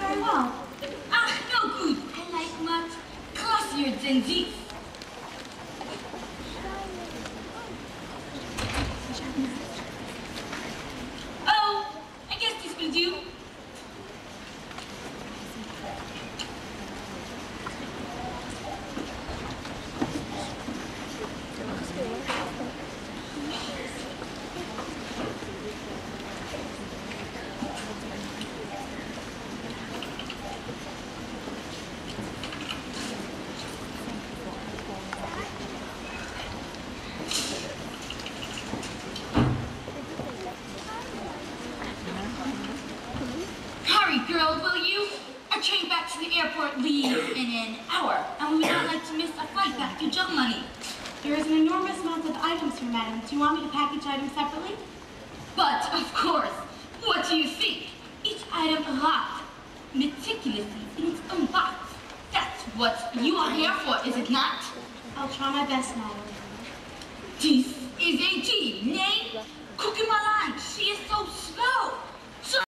very well. Ah, no good. I like much classier than this. Oh, I guess this will do. Hurry, girl, will you? Our train back to the airport leaves in an hour, and we would not like to miss a flight back to Germany. There is an enormous amount of items here, madam. Do you want me to package items separately? But, of course, what do you think? Each item locked meticulously in its own box. That's what you are here for, is it not? I'll try my best, madam. This is a team, nay? Cookie